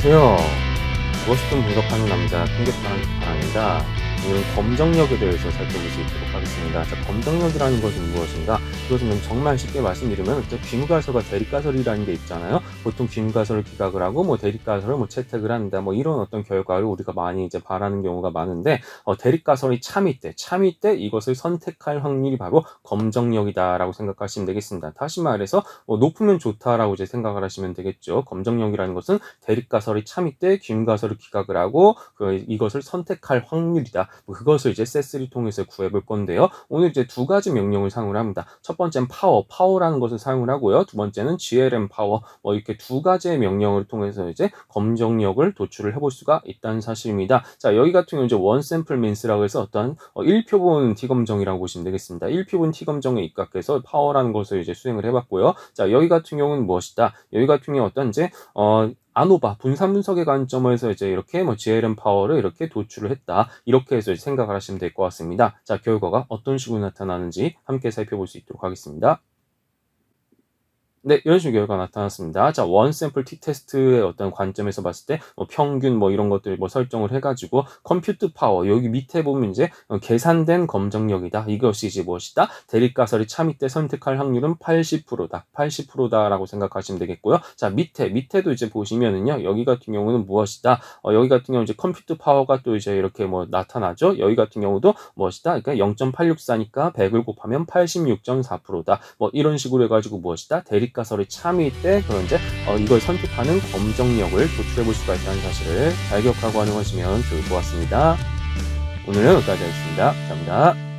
안녕하세요. 무엇이든 분석하는 남자 통계파는 바람입니다. 오늘은 검정력에 대해서 살펴볼 수 있도록 하겠습니다. 자, 검정력이라는 것은 무엇인가? 그것은 정말 쉽게 말씀드리면 귀무가설과 대립가설이라는 게 있잖아요. 보통 귀무가설을 기각을 하고 대립가설을 채택을 한다. 이런 어떤 결과를 우리가 많이 이제 바라는 경우가 많은데, 대립가설이 참일 때 이것을 선택할 확률이 바로 검정력이다라고 생각하시면 되겠습니다. 다시 말해서 높으면 좋다라고 이제 생각을 하시면 되겠죠. 검정력이라는 것은 대립가설이 참일 때 귀무가설을 기각을 하고 이것을 선택할 확률이다. 그것을 이제 셋3 통해서 구해볼 건데요. 오늘 이제 두 가지 명령을 사용을 합니다. 첫 번째는 파워라는 것을 사용을 하고요. 두 번째는 GLM 파워, 이렇게 두 가지의 명령을 통해서 이제 검정력을 도출을 해볼 수가 있다는 사실입니다. 자, 여기 같은 경우는 이제 원 샘플 민스라고 해서 어떤 1표본 T검정이라고 보시면 되겠습니다. 1표본 T검정에 입각해서 파워라는 것을 이제 수행을 해봤고요. 자, 여기 같은 경우는 무엇이다? 여기 같은 경우 어떤 이제 아노바 분산 분석의 관점에서 이제 이렇게 GLM 파워를 이렇게 도출을 했다. 이렇게 해서 생각을 하시면 될 것 같습니다. 자, 결과가 어떤 식으로 나타나는지 함께 살펴볼 수 있도록 하겠습니다. 네, 이런 식의 결과가 나타났습니다. 자, 원 샘플 T테스트의 어떤 관점에서 봤을 때 평균 이런 것들 설정을 해가지고 컴퓨트 파워 여기 밑에 보면 이제 계산된 검정력이다. 이것이 이제 무엇이다? 대립가설이 참일 때 선택할 확률은 80%다. 80%다라고 생각하시면 되겠고요. 자, 밑에도 이제 보시면은요. 여기 같은 경우는 무엇이다? 여기 같은 경우 이제 컴퓨트 파워가 또 이제 이렇게 나타나죠. 여기 같은 경우도 무엇이다? 그러니까 0.864니까 100을 곱하면 86.4%다. 이런 식으로 해가지고 무엇이다? 대립가설이 참일 때 그런 이제 이걸 선택하는 검정력을 도출해 볼 수가 있다는 사실을 잘 기억하고 활용하시면 좋을 것 같습니다. 오늘은 여기까지 하겠습니다. 감사합니다.